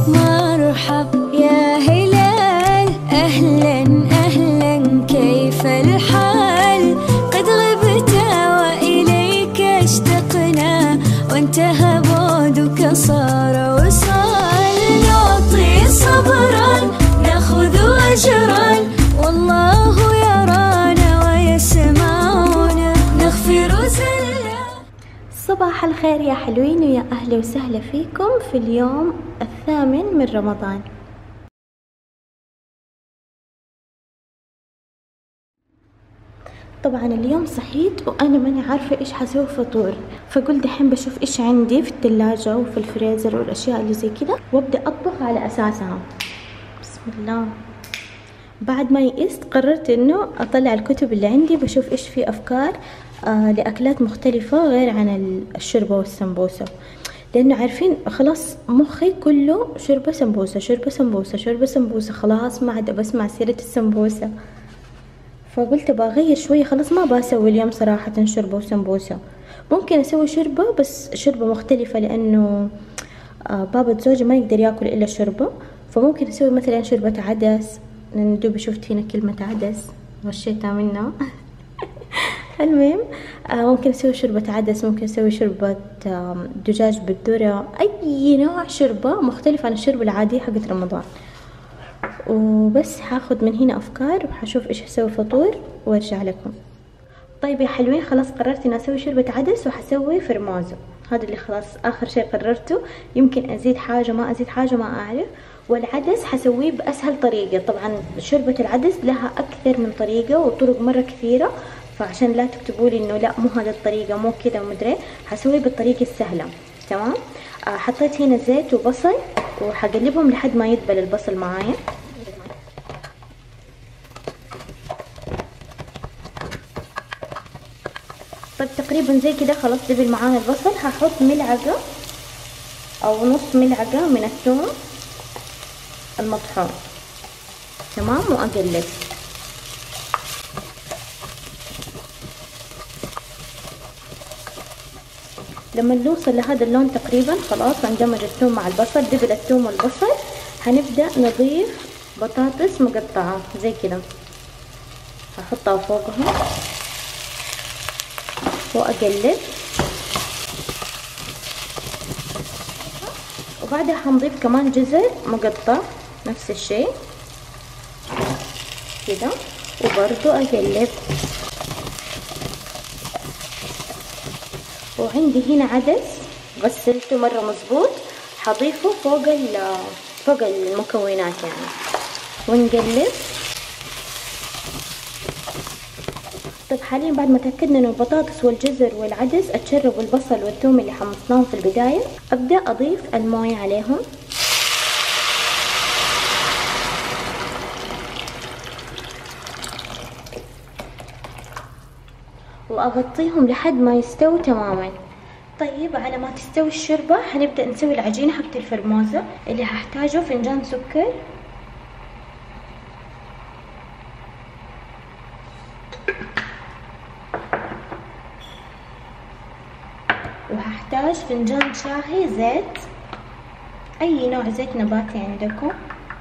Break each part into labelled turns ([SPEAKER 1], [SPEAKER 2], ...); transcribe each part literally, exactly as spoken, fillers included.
[SPEAKER 1] مرحب يا هلال، أهلا أهلا كيف الحال؟ قد غبت وإليك اشتقنا، وانتهى بعدك صار وصال. نعطي صبرا ناخذ أجرا، والله يرانا ويسمعنا، نغفر زلا.
[SPEAKER 2] صباح الخير يا حلوين، ويا أهلا وسهلا فيكم في اليوم الثامن من رمضان. طبعا اليوم صحيت وأنا ماني عارفة إيش حسوي فطور، فقلت دحين بشوف إيش عندي في الثلاجة وفي الفريزر والأشياء اللي زي كده، وأبدأ أطبخ على أساسها. بسم الله. بعد ما يئست قررت إنه أطلع الكتب اللي عندي، بشوف إيش في أفكار آه لأكلات مختلفة غير عن الشوربة والسمبوسة، لأنه عارفين خلاص مخي كله شوربة سمبوسة شوربة سمبوسة شوربة سمبوسة، خلاص ما عاد بسمع سيرة السمبوسة. فقلت بغير شوية، خلاص ما بسوي اليوم صراحة شوربة وسمبوسة. ممكن أسوي شوربة بس شوربة مختلفة، لأنه آه بابا زوجي ما يقدر ياكل إلا شوربة، فممكن أسوي مثلا شوربة عدس، لأن دوبي شفت هنا كلمة عدس غشيتها منها. المهم آه ممكن أسوي شوربة عدس، ممكن أسوي شوربة آه دجاج بالذرة، أي نوع شوربة مختلف عن الشوربة العادية حقت رمضان. وبس هاخد من هنا أفكار وحشوف إيش هسوي فطور وأرجع لكم. طيب يا حلوين، خلاص قررت إني أسوي شوربة عدس وحسوي فرمازو، هذا اللي خلاص آخر شيء قررته. يمكن أزيد حاجة ما أزيد حاجة ما أعرف. والعدس حسويه بأسهل طريقة، طبعا شوربة العدس لها أكثر من طريقة وطرق مرة كثيرة، فعشان لا تكتبوا لي إنه لا مو هذه الطريقة مو كذا ومدري، حسويه بالطريقة السهلة. تمام. آه حطيت هنا زيت وبصل وحقلبهم لحد ما يدبل البصل معايا. طيب تقريبا زي كده خلاص دبل معانا البصل. هحط ملعقة او نص ملعقة من الثوم المطحون. تمام. واقلب. لما نوصل لهذا اللون تقريبا خلاص اندمج الثوم مع البصل، دبل الثوم والبصل، هنبدأ نضيف بطاطس مقطعة زي كده، هحطها فوقهم واقلب. وبعدها حنضيف كمان جزر مقطع نفس الشيء كده، وبرضو اقلب. وعندي هنا عدس غسلته مرة مظبوط، حضيفه فوق فوق المكونات يعني، ونقلب. طيب حاليا بعد ما تأكدنا انه البطاطس والجزر والعدس اتشربوا البصل والثوم اللي حمصناهم في البداية، ابدأ اضيف الموية عليهم. واغطيهم لحد ما يستووا تماما. طيب على ما تستوي الشوربة حنبدأ نسوي العجينة حقت الفرموزة، اللي هحتاجه فنجان سكر، وهحتاج فنجان شاهي زيت، اي نوع زيت نباتي عندكم،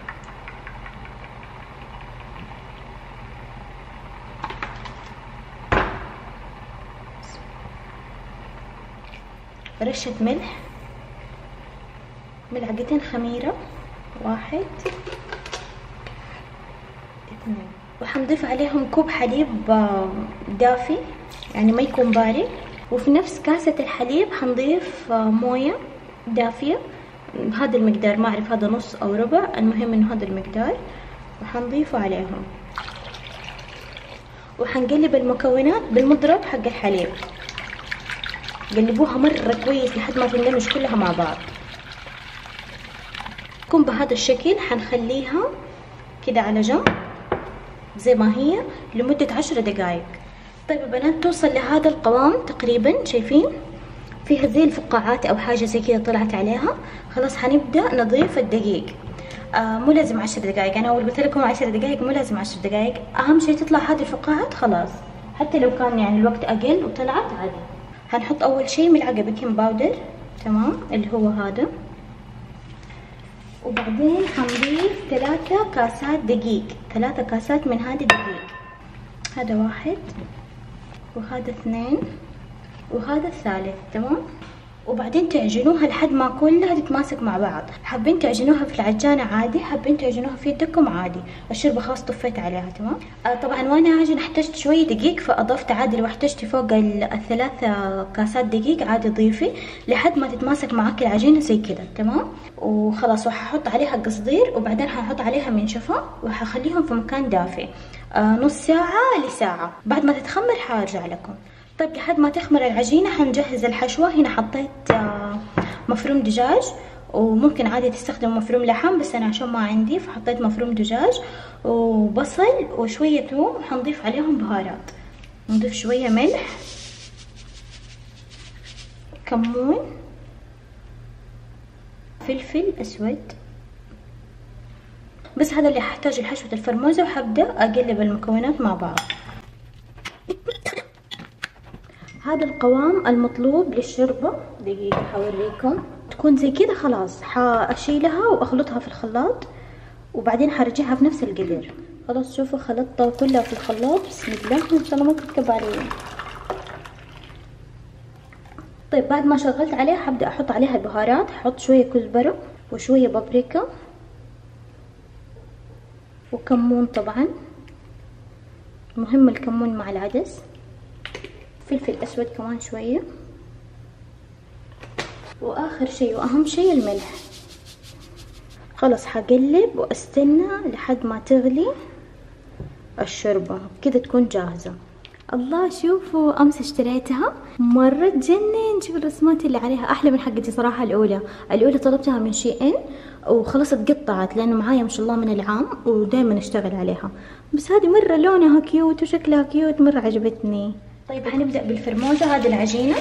[SPEAKER 2] رشة ملح، ملعقتين خميرة، واحد اثنين، وحنضيف عليهم كوب حليب دافي يعني ما يكون بارد. وفي نفس كاسة الحليب حنضيف موية دافية بهذا المقدار، ما أعرف هذا نص أو ربع، المهم إنه هذا المقدار، وحنضيفه عليهم. وحنقلب المكونات بالمضرب حق الحليب، قلبوها مرة كويس لحد ما تندمج كلها مع بعض. تكون بهذا الشكل. حنخليها كده على جنب زي ما هي لمدة عشر دقايق. طيب البنات توصل لهذا القوام تقريبا، شايفين فيها زي الفقاعات او حاجة زي كده طلعت عليها. خلاص حنبدأ نضيف الدقيق. آه مو لازم عشر دقايق، انا اول قلت لكم عشر دقايق، مو لازم عشر دقايق، اهم شيء تطلع هذه الفقاعات خلاص، حتى لو كان يعني الوقت اقل وطلعت عادي. هنحط اول شيء ملعقة بيكنج باودر، تمام، اللي هو هذا، وبعدين حنضيف ثلاثة كاسات دقيق، ثلاثة كاسات من هذه دقيق. هذا واحد وهذا اثنين وهذا الثالث. تمام. وبعدين تعجنوها لحد ما كلها تتماسك مع بعض. حابين تعجنوها في العجانة عادي، حابين تعجنوها في يدكم عادي. الشوربة خلاص طفيت عليها. تمام. آه طبعا وانا اعجن احتجت شوية دقيق فاضفت عادي. لو احتجتي فوق الثلاث كاسات دقيق عادي ضيفي لحد ما تتماسك معاك العجينة زي كده. تمام. وخلاص وححط عليها قصدير وبعدين ححط عليها منشفة وحخليهم في مكان دافئ آه نص ساعة لساعة. بعد ما تتخمر حارجع لكم. طيب لحد ما تخمر العجينة حنجهز الحشوة. هنا حطيت مفروم دجاج وممكن عادي تستخدم مفروم لحم بس انا عشان ما عندي فحطيت مفروم دجاج وبصل وشوية ثوم وحنضيف عليهم بهارات. نضيف شوية ملح، كمون، فلفل اسود. بس هذا اللي ححتاج لحشوة الفرموزة وحبدأ اقلب المكونات مع بعض. هذا القوام المطلوب للشوربة. دقيقة حوريكم. تكون زي كده خلاص حاشيلها واخلطها في الخلاط وبعدين حرجعها في نفس القدر. خلاص شوفوا خلطتها كلها في الخلاط. بسم الله ان شاء الله ما تركب علي. طيب بعد ما شغلت عليها حبدأ احط عليها البهارات. احط شوية كزبرة وشوية بابريكا وكمون. طبعا مهم الكمون مع العدس. فلفل اسود كمان شوية. واخر شيء واهم شيء الملح. خلاص حقلب واستنى لحد ما تغلي الشوربة كده تكون جاهزة. الله شوفوا امس اشتريتها مرة تجنن. شوفوا الرسمات اللي عليها احلى من حقتي صراحة. الاولى الاولى طلبتها من شي ان وخلاص اتقطعت لانه معايا ما شاء الله من العام ودائما اشتغل عليها. بس هذه مرة لونها كيوت وشكلها كيوت مرة عجبتني. طيب حنبدأ بالفرموزة. هذه العجينة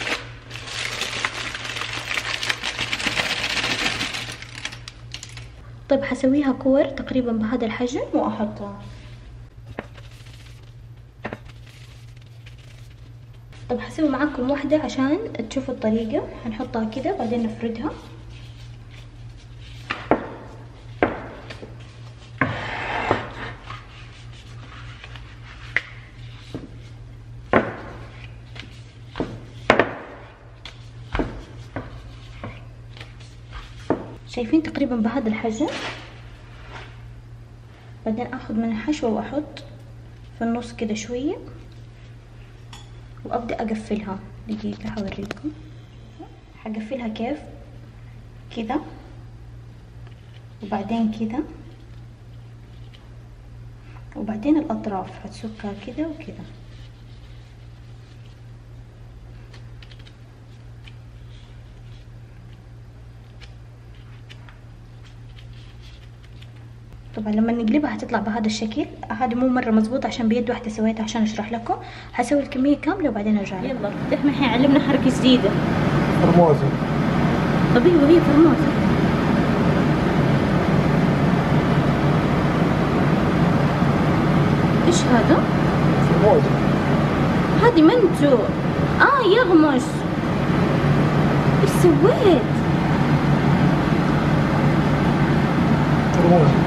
[SPEAKER 2] طيب حسويها كور تقريبا بهذا الحجم واحطها. طيب حسوي معاكم واحدة عشان تشوفوا الطريقة. حنحطها كده بعدين نفردها. شايفين تقريبا بهذا الحجم. بعدين اخذ من الحشوة واحط في النص كده شوية وابدأ اقفلها. دقيقة حوريكم حقفلها كيف كده وبعدين كده وبعدين الاطراف هتسكها كده وكده. طبعا لما نقلبها هتطلع بهذا الشكل. هذا مو مره مزبوط عشان بيد واحده سويتها عشان اشرح لكم. هسوي الكميه كامله وبعدين ارجع. يلا احنا الحين علمنا حركه جديده.
[SPEAKER 3] فرموزه.
[SPEAKER 2] طب ايوه هي فرموزه. ايش هذا؟
[SPEAKER 3] فرموزه.
[SPEAKER 2] هذه منتو. اه يغمش. ايش سويت؟
[SPEAKER 3] فرموزه.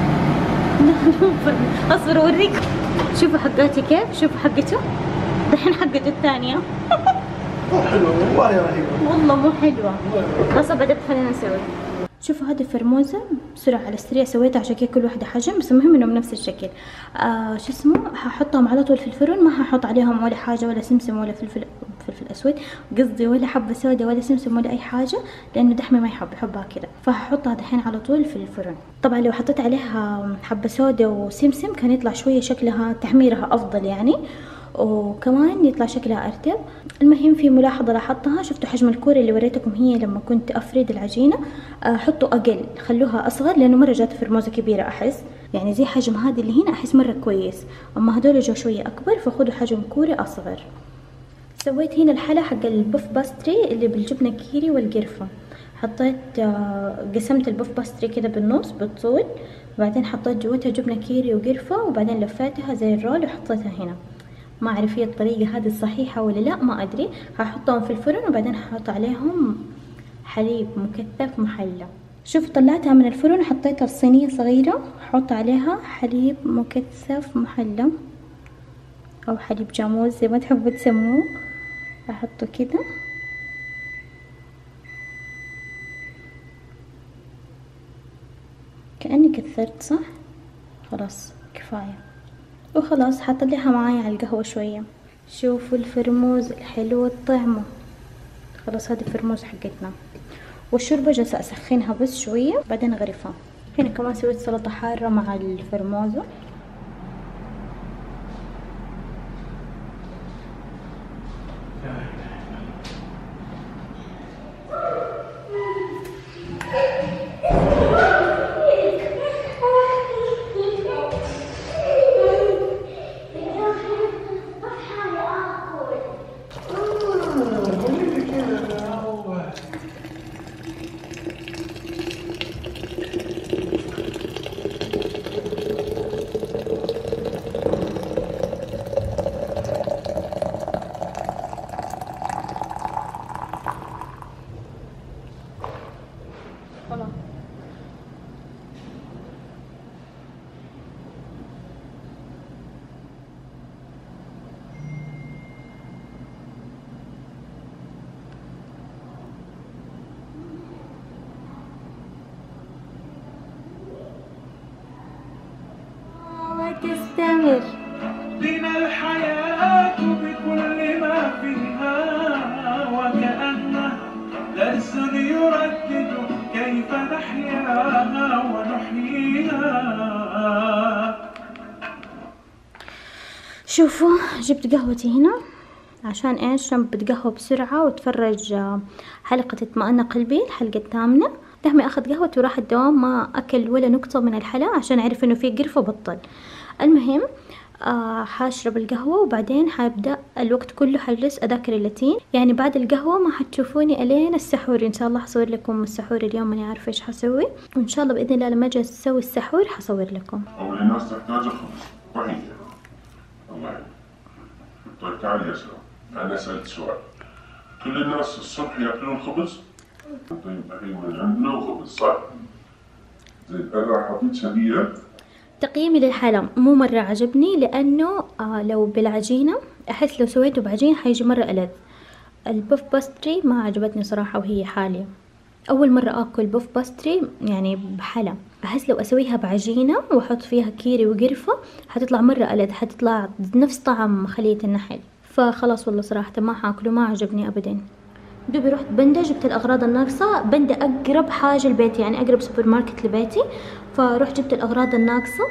[SPEAKER 2] اصبر اوريكم. شوفوا حقاتي كيف. شوفوا حقته دحين حقته الثانية.
[SPEAKER 3] حلوة والله يا رهيبة.
[SPEAKER 2] والله مو حلوة. خلاص بدأت خلينا نسوي. شوفوا هذه الفرموزة بسرعة على السريع سويتها عشان كذا كل واحدة حجم بس المهم انهم نفس الشكل. آه شو اسمه هحطهم على طول في الفرن. ما هحط عليهم ولا حاجة ولا سمسم ولا فلفل فلفل اسود قصدي ولا حبة سوداء ولا سمسم ولا اي حاجة لانه دحمي ما يحب يحبها كذا. فهحطها دحين على طول في الفرن. طبعا لو حطيت عليها حبة سوداء وسمسم كان يطلع شوية شكلها تحميرها افضل يعني وكمان يطلع شكلها ارتب. المهم في ملاحظة لاحظتها. شفتوا حجم الكورة اللي وريتكم هي لما كنت افرد العجينة. حطوا اقل خلوها اصغر لانه مرة جات فرموزة كبيرة احس يعني زي حجم هذه اللي هنا احس مرة كويس. اما هذول جو شوية اكبر فخذوا حجم كورة اصغر. سويت هنا الحلا حق البوف باستري اللي بالجبنة كيري والقرفة. حطيت قسمت البوف باستري كده بالنص بالطول بعدين حطيت جوتها جبنة كيري وقرفة وبعدين لفيتها زي الرول وحطيتها هنا. ما اعرف هي الطريقة هذه الصحيحة ولا لا ما ادري. هحطهم في الفرن وبعدين هحط عليهم حليب مكثف محلى. شوف طلعتها من الفرن وحطيتها في صينية صغيرة، احط عليها حليب مكثف محلى او حليب جاموس زي ما تحبوا تسموه، احطه كده كأني كثرت صح. خلاص كفاية وخلاص حطلعها معايا على القهوة شوية. شوفوا الفرموز الحلو الطعمة. خلاص هذه الفرموز حقتنا، والشوربة جالسة اسخنها بس شوية بعدين اغرفها. هنا كمان سويت سلطة حارة مع الفرموزة. تستمر
[SPEAKER 4] بنا الحياة بكل ما فيها، وكأنه درس يردد كيف نحياها ونحييها.
[SPEAKER 2] شوفوا جبت قهوتي هنا عشان ايش؟ عشان بتقهوى بسرعة واتفرج حلقة اطمئن قلبي الحلقة الثامنة. دحمي اخذ قهوتي وراح الدوام، ما اكل ولا نقطة من الحلا عشان اعرف انه في قرفة بطل. المهم آه حاشرب القهوة وبعدين حابدأ الوقت كله حجلس اذاكر اللاتين، يعني بعد القهوة ما حتشوفوني الين السحور. ان شاء الله حصور لكم السحور اليوم، ماني عارفة ايش حسوي، وان شاء الله باذن الله لما اجي اسوي السحور حصور لكم.
[SPEAKER 5] اول الناس تحتاج خبز طحين. الله يعين. طيب تعالي يا سلام، انا سألت سؤال، كل الناس الصبح ياكلون خبز؟ طيب الحين من عندنا خبز صح؟ زين انا حطيت هدية.
[SPEAKER 2] تقييمي للحلا مو مرة عجبني، لأنه آه لو بالعجينة أحس لو سويته بعجين حيجي مرة ألذ. البوف باستري ما عجبتني صراحة وهي حالية، أول مرة أكل بوف باستري يعني بحلا. أحس لو أسويها بعجينة وأحط فيها كيري وقرفة حتطلع مرة ألذ، حتطلع نفس طعم خلية النحل. فخلاص والله صراحة ما حاكله، ما عجبني أبدا. دوبي رحت بندا جبت الأغراض الناقصة. بندا أقرب حاجة لبيتي، يعني أقرب سوبر ماركت لبيتي، فرحت جبت الأغراض الناقصة.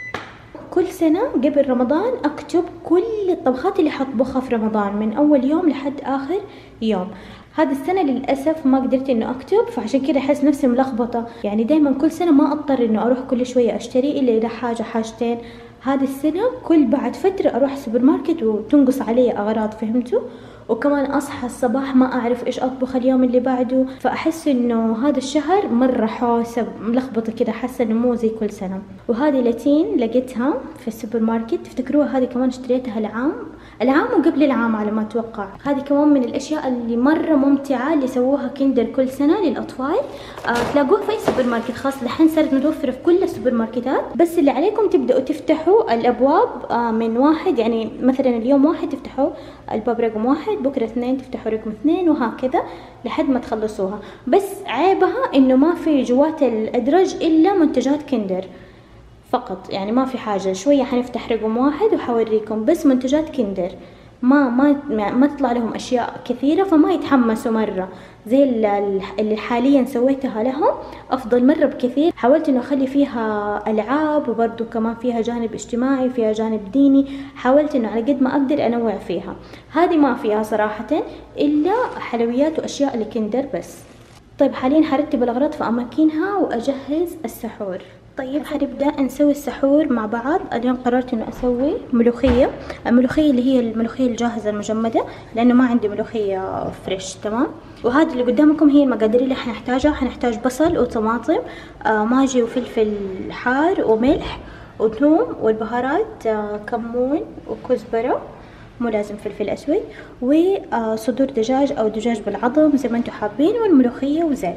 [SPEAKER 2] كل سنة قبل رمضان أكتب كل الطبخات اللي حطبخها في رمضان من أول يوم لحد آخر يوم. هذا السنة للأسف ما قدرت إنه أكتب، فعشان كده أحس نفسي ملخبطة. يعني دايما كل سنة ما أضطر إنه أروح كل شوية أشتري إلا إذا حاجة حاجتين. هذه السنة كل بعد فترة أروح سوبر ماركت وتنقص علي أغراض، فهمتوا؟ وكمان أصحى الصباح ما أعرف إيش أطبخ اليوم اللي بعده، فأحس إنه هذا الشهر مرة حوسة ملخبطة كده، حاسة إنه مو زي كل سنة. وهذه لاتين لقيتها في السوبر ماركت، تفتكروها هذه كمان اشتريتها العام العام وقبل العام على ما أتوقع. هذه كمان من الأشياء اللي مرة ممتعة اللي سووها كندر كل سنة للأطفال. آه تلاقوها في أي سوبر ماركت، خاصة الحين صارت متوفرة في كل السوبر ماركتات. بس اللي عليكم تبدأوا تفتحوا الأبواب آه من واحد، يعني مثلا اليوم واحد تفتحوا الباب رقم واحد، بكرة اثنين تفتحوا رقم اثنين، وهكذا لحد ما تخلصوها. بس عيبها إنه ما في جوات الأدرج إلا منتجات كندر فقط، يعني ما في حاجة. شوية حنفتح رقم واحد وحوريكم بس منتجات كندر، ما ما ما تطلع لهم أشياء كثيرة، فما يتحمسوا مرة زي اللي حاليا سويتها لهم. أفضل مرة بكثير. حاولت إنه أخلي فيها ألعاب، وبرضو كمان فيها جانب اجتماعي، فيها جانب ديني. حاولت إنه على قد ما أقدر أنوع فيها. هذه ما فيها صراحة إلا حلويات وأشياء لكندر بس. طيب حاليا حرتب الأغراض في أماكنها وأجهز السحور. طيب حنبدأ نسوي السحور مع بعض. اليوم قررت انه اسوي ملوخية. الملوخية اللي هي الملوخية الجاهزة المجمدة، لانه ما عندي ملوخية فريش. تمام. وهذا اللي قدامكم هي المقادير اللي حنحتاجها. حنحتاج بصل وطماطم، آه ماجي وفلفل حار وملح وثوم والبهارات، آه كمون وكزبرة، مو لازم فلفل اسود، وصدور دجاج او دجاج بالعظم زي ما انتم حابين، والملوخية وزيت.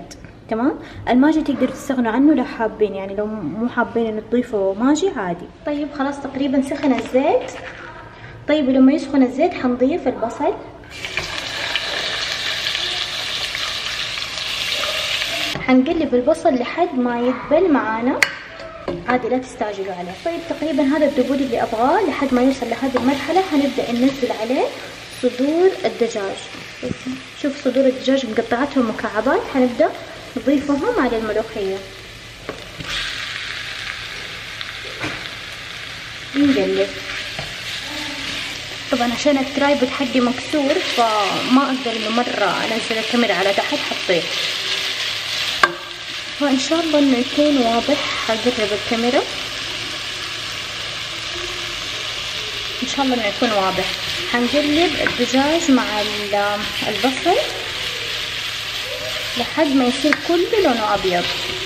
[SPEAKER 2] تمام. الماجي تقدروا تستغنوا عنه لو حابين، يعني لو مو حابين ان تضيفوا ماجي عادي. طيب خلاص تقريبا سخن الزيت. طيب لما يسخن الزيت حنضيف البصل. حنقلب البصل لحد ما يذبل معانا، عادي لا تستعجلوا عليه. طيب تقريبا هذا الدبول اللي ابغاه. لحد ما يوصل لهذه المرحله حنبدا ننزل عليه صدور الدجاج. شوف صدور الدجاج مقطعتهم مكعبات، حنبدا نضيفهم على الملوخيه. نقلب. طبعا عشان الترايبود حقي مكسور فما اقدر انه مره انزل الكاميرا على تحت حطيه، فان شاء الله انه يكون واضح. حقرب الكاميرا ان شاء الله انه يكون واضح. حنقلب الدجاج مع البصل لحد ما يصير كله لونه ابيض.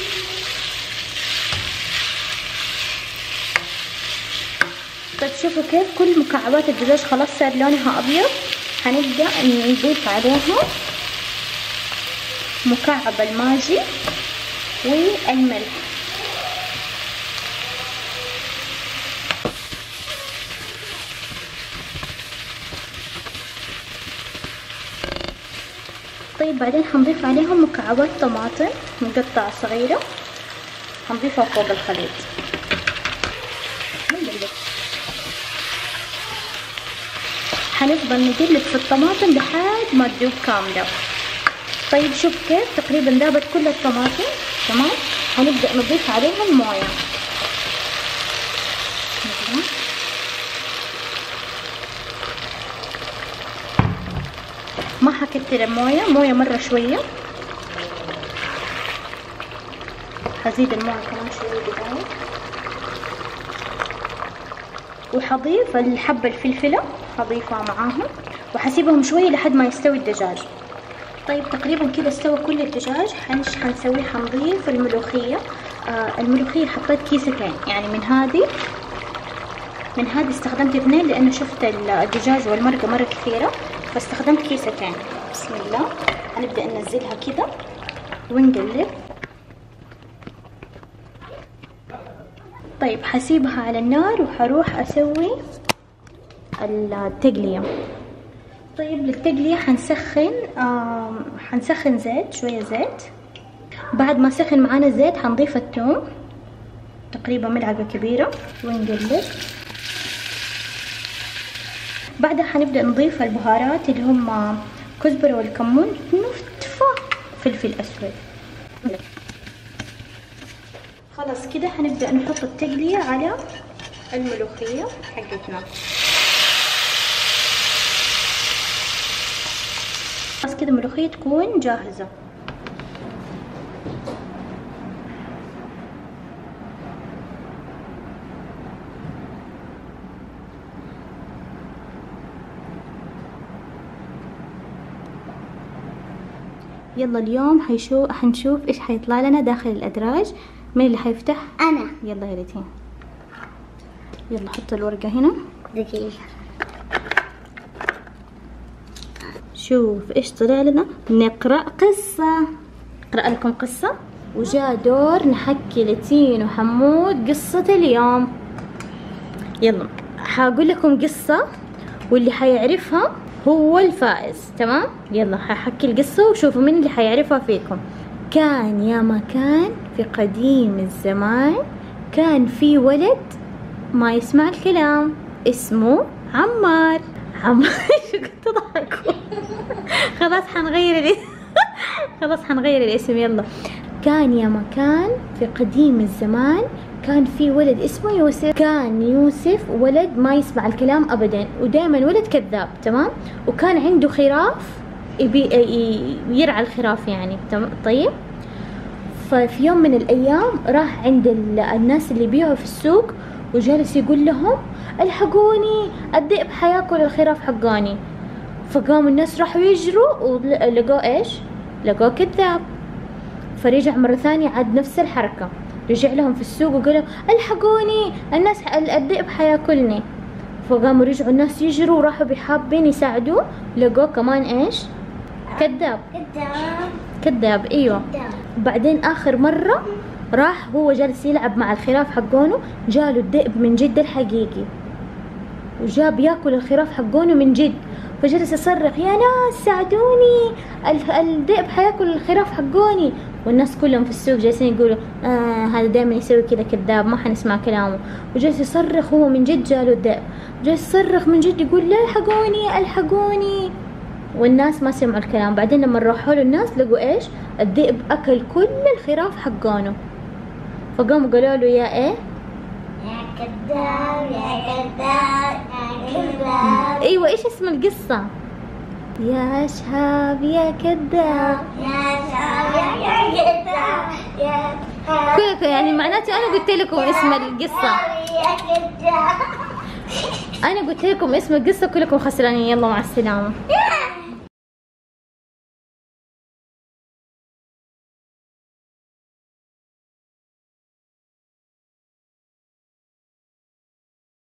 [SPEAKER 2] طيب شوفوا كيف كل مكعبات الدجاج خلاص صار لونها ابيض. حنبدا نضيف عليها مكعب الماجي والملح. طيب بعدين حنضيف عليهم مكعبات طماطم مقطعة صغيرة، حنضيفها فوق الخليط. حنفضل نقلب في الطماطم لحد ما تذوب كاملة. طيب شوف كيف تقريبا ذابت كل الطماطم تمام. حنبدأ نضيف عليها الموية. ما حكتر الموية، موية مرة شوية. حزيد الموية كمان شوية دقايق. وحضيف الحبة الفلفلة حضيفها معاهم، وحسيبهم شوية لحد ما يستوي الدجاج. طيب تقريبا كده استوى كل الدجاج. حنش حنسوي حنضيف الملوخية. آه الملوخية حطيت كيستين، يعني من هذه من هذه استخدمت اثنين لأنه شفت الدجاج والمرقة مرة كثيرة فاستخدمت كيستين. بسم الله. هنبدأ ننزلها كده ونقلب. طيب حسيبها على النار وحروح أسوي التقلية. طيب للتقلية حنسخن آه حنسخن زيت، شوية زيت. بعد ما سخن معانا الزيت حنضيف الثوم تقريبا ملعقة كبيرة ونقلب. بعدها حنبدأ نضيف البهارات اللي هم كزبرة والكمون، نفتفة فلفل أسود. خلاص كده حنبدأ نحط التقلية على الملوخية حقتنا. خلاص كده الملوخية تكون جاهزة. يلا اليوم حيشوف حنشوف ايش حيطلع لنا داخل الادراج. مين اللي حيفتح؟
[SPEAKER 1] انا.
[SPEAKER 2] يلا يا ريتين. يلا حط الورقة هنا.
[SPEAKER 1] دقيقة.
[SPEAKER 2] شوف ايش طلع لنا. نقرأ قصة. اقرأ لكم قصة. وجاء دور نحكي لتين وحمود قصة اليوم. يلا حاقول لكم قصة واللي حيعرفها هو الفائز. تمام. يلا ححكي القصة وشوفوا مين اللي حيعرفها فيكم. كان يا ما كان في قديم الزمان كان في ولد ما يسمع الكلام اسمه عمار. عمار شو كنت تضحكوا؟ خلاص حنغير الاسم. خلاص حنغير الاسم. يلا. كان يا ما كان في قديم الزمان كان في ولد اسمه يوسف. كان يوسف ولد ما يسمع الكلام ابدا ودائما ولد كذاب. تمام. وكان عنده خراف يبي يرعى الخراف يعني. طيب ففي يوم من الايام راح عند الناس اللي بيعوا في السوق وجالس يقول لهم الحقوني الذئب حياكل الخراف حقاني. فقاموا الناس راحوا يجروا ولقوا ايش؟ لقوا كذاب. فرجع مرة ثانية عاد نفس الحركة، رجع لهم في السوق وقال لهم الحقوني الناس الذئب حياكلني. فقاموا رجعوا الناس يجروا وراحوا بحابين يساعدوه، لقوه كمان ايش؟ كذاب
[SPEAKER 1] كذاب
[SPEAKER 2] كذاب ايوه.
[SPEAKER 1] كذاب.
[SPEAKER 2] بعدين اخر مرة راح هو جالس يلعب مع الخراف حقونه، جاله الذئب من جد الحقيقي وجاب ياكل الخراف حقونه من جد، فجلس يصرخ يا ناس ساعدوني الذئب حياكل الخراف حقوني، والناس كلهم في السوق جالسين يقولوا آه هذا دائما يسوي كذا كذاب ما حنسمع كلامه، وجالس يصرخ هو من جد جاله الذئب، جالس يصرخ من جد يقول لا الحقوني الحقوني، والناس ما سمعوا الكلام. بعدين لما راحوا له الناس لقوا ايش؟ الذئب اكل كل الخراف حقونه، فقاموا قالوا له يا ايه؟
[SPEAKER 1] يا كذاب يا كذاب يا كذاب.
[SPEAKER 2] ايوه ايش اسم القصة؟ يا شهاب يا كذاب
[SPEAKER 1] يا شهاب يا كذاب يا
[SPEAKER 2] كلكم، يعني معناته انا قلت لكم اسم القصة،
[SPEAKER 1] يا كذاب.
[SPEAKER 2] انا قلت لكم اسم القصة كلكم خسرانين، يلا مع السلامة.